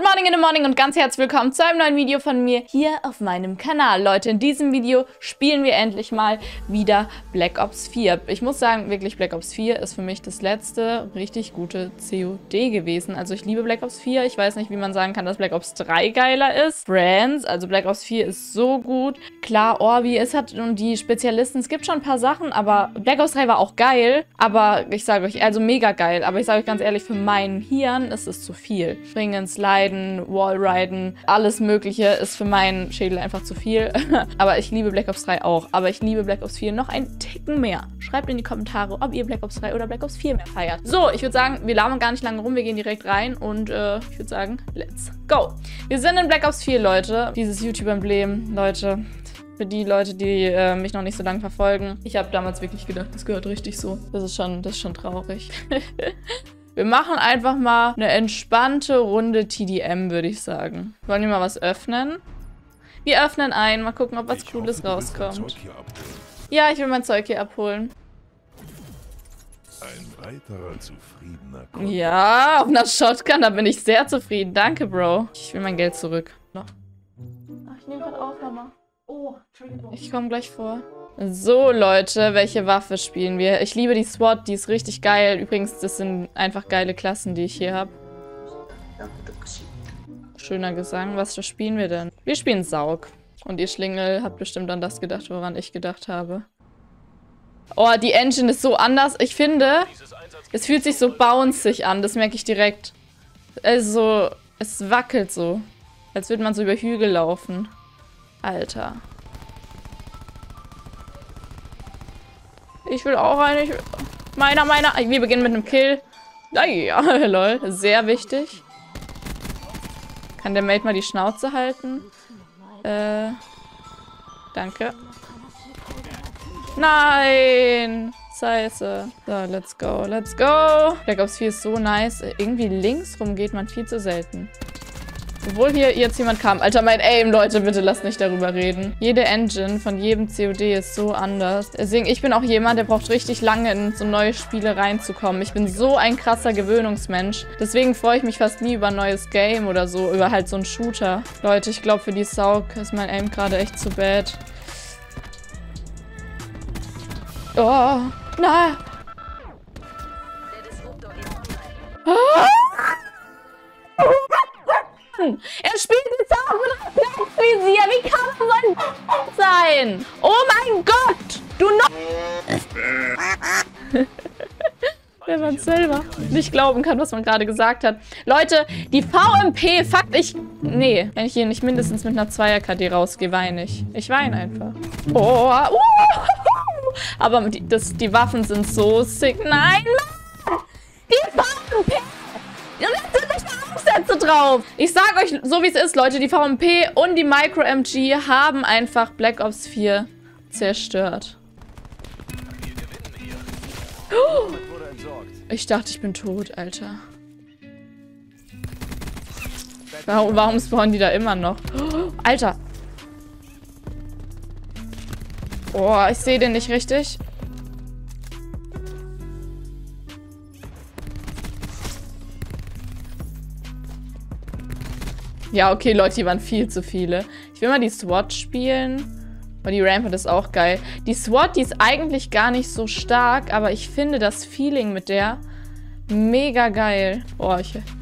Good morning in the morning und ganz herzlich willkommen zu einem neuen Video von mir hier auf meinem Kanal. Leute, in diesem Video spielen wir endlich mal wieder Black Ops 4. Ich muss sagen, wirklich Black Ops 4 ist für mich das letzte richtig gute COD gewesen. Also ich liebe Black Ops 4. Ich weiß nicht, wie man sagen kann, dass Black Ops 3 geiler ist. Brands, also Black Ops 4 ist so gut. Klar, Orbi, es hat und die Spezialisten, es gibt schon ein paar Sachen, aber Black Ops 3 war auch geil. Aber ich sage euch, also mega geil. Aber ich sage euch ganz ehrlich, für meinen Hirn ist es zu viel. Springen, sliden, Wallriden, alles mögliche ist für meinen Schädel einfach zu viel. Aber ich liebe Black Ops 3 auch. Aber ich liebe Black Ops 4 noch ein Ticken mehr. Schreibt in die Kommentare, ob ihr Black Ops 3 oder Black Ops 4 mehr feiert. So, ich würde sagen, wir labern gar nicht lange rum. Wir gehen direkt rein und ich würde sagen, let's go. Wir sind in Black Ops 4, Leute. Dieses YouTube-Emblem, Leute. Für die Leute, die mich noch nicht so lange verfolgen. Ich habe damals wirklich gedacht, das gehört richtig so. Das ist schon traurig. Wir machen einfach mal eine entspannte Runde TDM, würde ich sagen. Wollen wir mal was öffnen? Wir öffnen ein. Mal gucken, ob was Cooles rauskommt. Ja, ich will mein Zeug hier abholen. Ein weiterer zufriedener Kunde. Ja, auf einer Shotgun, da bin ich sehr zufrieden. Danke, Bro. Ich will mein Geld zurück. Ach, ich nehme gerade auf, Mama. Oh, Entschuldigung. Ich komme gleich vor. So, Leute, welche Waffe spielen wir? Ich liebe die SWAT, die ist richtig geil. Übrigens, das sind einfach geile Klassen, die ich hier habe. Schöner Gesang. Was spielen wir denn? Wir spielen Saug. Und ihr Schlingel habt bestimmt an das gedacht, woran ich gedacht habe. Oh, die Engine ist so anders. Ich finde, es fühlt sich so bouncy an. Das merke ich direkt. Also, es wackelt so. Als würde man so über Hügel laufen. Alter. Ich will auch eine. Meiner. Wir beginnen mit einem Kill. Ja, lol. Sehr wichtig. Kann der Mate mal die Schnauze halten? Danke. Nein! Scheiße. So, let's go. Let's go. Black Ops 4 ist so nice. Irgendwie links rum geht man viel zu selten. Obwohl hier jetzt jemand kam. Alter, mein Aim, Leute, bitte lasst nicht darüber reden. Jede Engine von jedem COD ist so anders. Deswegen, ich bin auch jemand, der braucht richtig lange in so neue Spiele reinzukommen. Ich bin so ein krasser Gewöhnungsmensch. Deswegen freue ich mich fast nie über ein neues Game oder so, über halt so einen Shooter. Leute, ich glaube, für die Saug ist mein Aim gerade echt zu bad. Oh, na. Er spielt jetzt auch mit Reflexvisier. Wie kann man so ein Bot sein? Oh mein Gott! Du noch... Wenn man selber nicht glauben kann, was man gerade gesagt hat. Leute, die VMP, fuck, nee, wenn ich hier nicht mindestens mit einer 2er-KD rausgehe, weine ich. Ich weine einfach. Oh, aber die Waffen sind so sick. Nein, Mann! Die VMP! Aufsätze drauf. Ich sag euch, so wie es ist, Leute, die VMP und die Micro-MG haben einfach Black Ops 4 zerstört. Ich dachte, ich bin tot, Alter. Warum spawnen die da immer noch? Alter. Oh, ich sehe den nicht richtig. Ja, okay, Leute, hier waren viel zu viele. Ich will mal die SWAT spielen. Aber die Rampart ist auch geil. Die SWAT, die ist eigentlich gar nicht so stark, aber ich finde das Feeling mit der mega geil. Oh,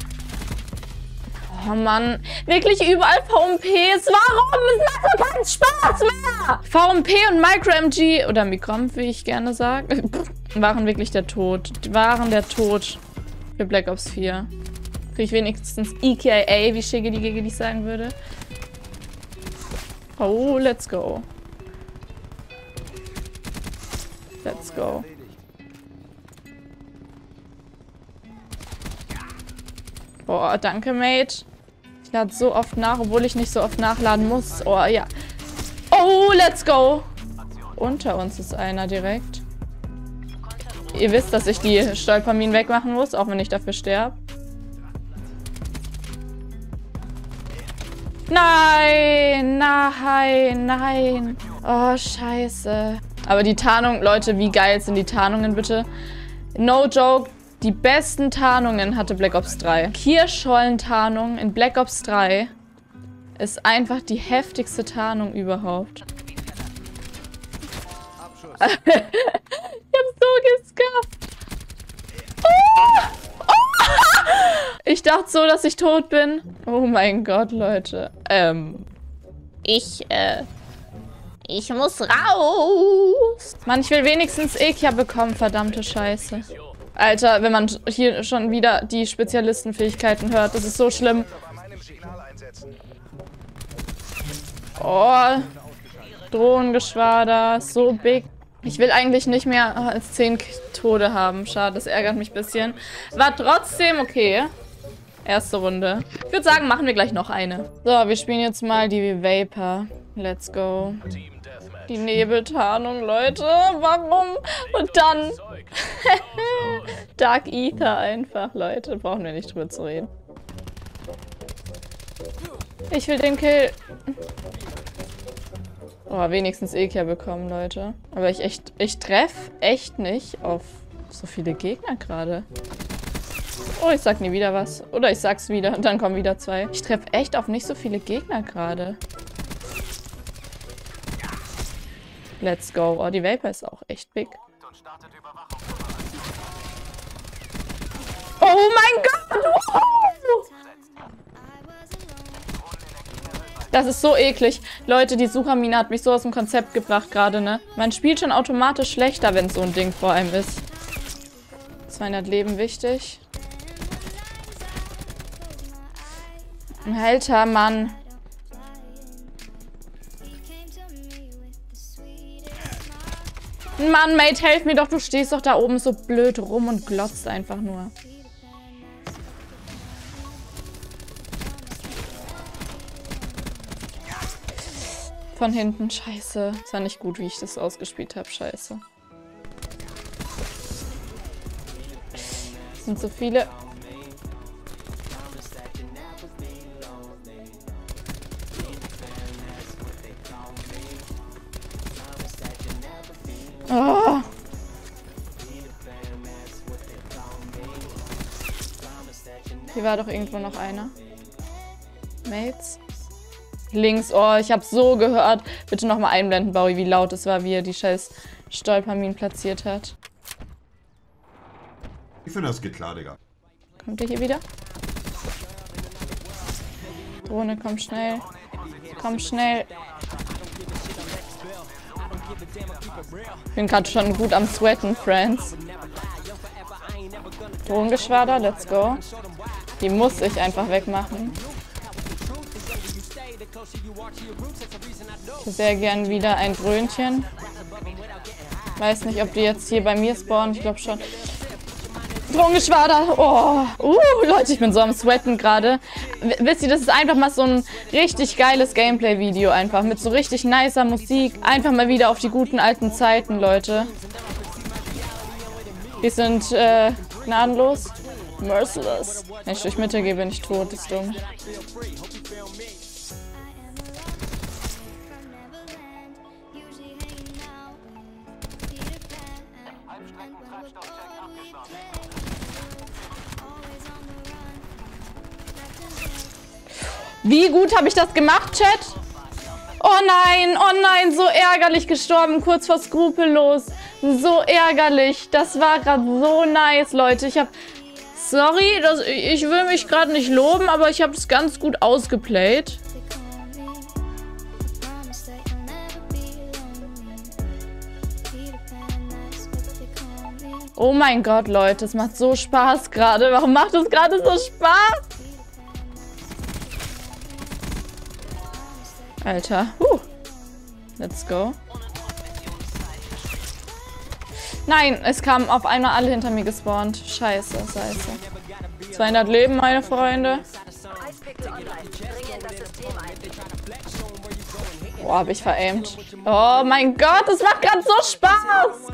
oh Mann. Wirklich überall VMPs. Warum? Es macht doch keinen Spaß mehr. VMP und Micro-MG, oder Mikrom, wie ich gerne sage, waren wirklich der Tod. Die waren der Tod für Black Ops 4. Kriege ich wenigstens EKIA, wie Shiggy sagen würde. Oh, let's go. Let's go. Boah, danke, Mate. Ich lade so oft nach, obwohl ich nicht so oft nachladen muss. Oh, ja. Oh, let's go. Unter uns ist einer direkt. Ihr wisst, dass ich die Stolperminen wegmachen muss, auch wenn ich dafür sterbe. Nein, nein. Oh, scheiße. Aber die Tarnung, Leute, wie geil sind die Tarnungen, bitte? No joke. Die besten Tarnungen hatte Black Ops 3. Kirschrollen-Tarnung in Black Ops 3 ist einfach die heftigste Tarnung überhaupt. Ich hab so gescafft. Oh! Oh! Ich dachte so, dass ich tot bin. Oh mein Gott, Leute. Ich muss raus. Mann, ich will wenigstens Ekia bekommen, verdammte Scheiße. Alter, wenn man hier schon wieder die Spezialistenfähigkeiten hört, das ist so schlimm. Oh, Drohnengeschwader, so big. Ich will eigentlich nicht mehr als 10 Tode haben. Schade, das ärgert mich ein bisschen. War trotzdem okay. Erste Runde. Ich würde sagen, machen wir gleich noch eine. So, wir spielen jetzt mal die Vapor. Let's go. Die Nebeltarnung, Leute. Warum? Und dann Dark Ether einfach, Leute. Brauchen wir nicht drüber zu reden. Ich will den Kill. Oh, wenigstens Ekia bekommen, Leute. Aber ich treffe echt nicht auf so viele Gegner gerade. Oh, ich sag nie wieder was. Oder ich sag's wieder und dann kommen wieder 2. Ich treffe echt auf nicht so viele Gegner gerade. Let's go. Oh, die Vapor ist auch echt big. Oh mein Gott! Wow! Das ist so eklig. Leute, die Suchermine hat mich so aus dem Konzept gebracht gerade, ne? Man spielt schon automatisch schlechter, wenn so ein Ding vor einem ist. 200 Leben wichtig. Alter, Mann. Mann, Mate, helf mir doch. Du stehst doch da oben so blöd rum und glotzt einfach nur. Von hinten, scheiße. Das war nicht gut, wie ich das ausgespielt habe, scheiße. Es sind so viele. Oh. Hier war doch irgendwo noch einer. Mates. Links, oh, ich habe so gehört. Bitte nochmal einblenden, Baui, wie laut es war, wie er die scheiß Stolperminen platziert hat. Ich finde, das geht klar, Digga. Kommt ihr hier wieder? Drohne, komm schnell. Komm schnell. Ich bin gerade schon gut am Sweaten, Friends. Drohnengeschwader, let's go. Die muss ich einfach wegmachen. Ich hätte sehr gern wieder ein Brötchen. Weiß nicht, ob die jetzt hier bei mir spawnen. Ich glaube schon. Drohnengeschwader. Oh. Leute, ich bin so am Sweaten gerade. Wisst ihr, das ist einfach mal so ein richtig geiles Gameplay-Video einfach. Mit so richtig nicer Musik. Einfach mal wieder auf die guten alten Zeiten, Leute. Die sind gnadenlos. Merciless. Wenn ich durch Mitte gehe, bin ich tot. Das ist dumm. Wie gut habe ich das gemacht, Chat? Oh nein, so ärgerlich gestorben, kurz vor skrupellos. So ärgerlich. Das war gerade so nice, Leute. Sorry, ich will mich gerade nicht loben, aber ich habe es ganz gut ausgeplayt. Oh mein Gott, Leute, es macht so Spaß gerade. Warum macht es gerade so Spaß? Alter. Let's go. Nein, es kamen auf einmal alle hinter mir gespawnt. Scheiße. 200 Leben, meine Freunde. Boah, hab ich veraimt. Oh mein Gott, das macht gerade so Spaß.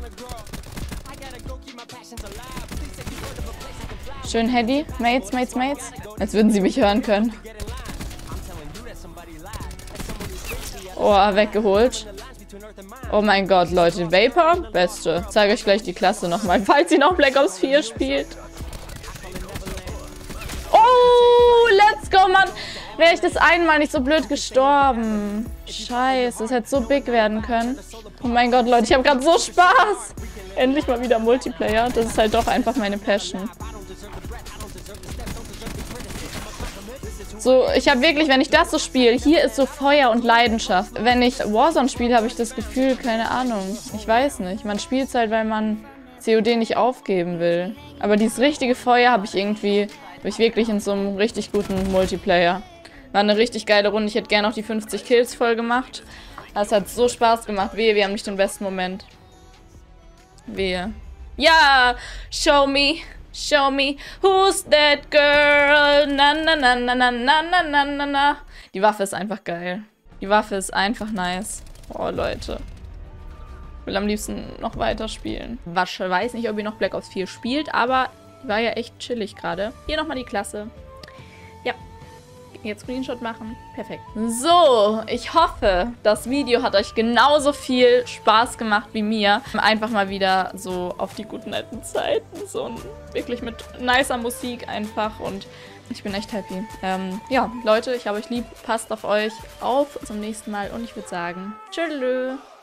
Schön Heady. Mates. Als würden sie mich hören können. Oh, weggeholt. Oh mein Gott, Leute. Vapor? Beste. Ich zeige euch gleich die Klasse nochmal, falls ihr noch Black Ops 4 spielt. Oh, let's go, Mann. Wäre ich das einmal nicht so blöd gestorben. Scheiße, das hätte so big werden können. Oh mein Gott, Leute, ich habe gerade so Spaß. Endlich mal wieder Multiplayer. Das ist halt doch einfach meine Passion. So, ich habe wirklich, wenn ich das so spiele, hier ist so Feuer und Leidenschaft. Wenn ich Warzone spiele, habe ich das Gefühl, keine Ahnung. Ich weiß nicht. Man spielt es halt, weil man COD nicht aufgeben will. Aber dieses richtige Feuer habe ich wirklich in so einem richtig guten Multiplayer. War eine richtig geile Runde. Ich hätte gerne auch die 50 Kills voll gemacht. Das hat so Spaß gemacht. Wehe, wir haben nicht den besten Moment. Wehe. Ja, show me, who's that girl? Na, na, na, na, na, na, na, na, na, na. Die Waffe ist einfach geil. Die Waffe ist einfach nice. Oh, Leute. Ich will am liebsten noch weiterspielen. Ich weiß nicht, ob ihr noch Black Ops 4 spielt, aber war ja echt chillig gerade. Hier nochmal die Klasse. Ja. Jetzt Screenshot machen. Perfekt. So, ich hoffe, das Video hat euch genauso viel Spaß gemacht wie mir. Einfach mal wieder so auf die guten alten Zeiten. So wirklich mit nicer Musik einfach und ich bin echt happy. Ja, Leute, ich habe euch lieb. Passt auf euch auf. Zum nächsten Mal und ich würde sagen, tschüss.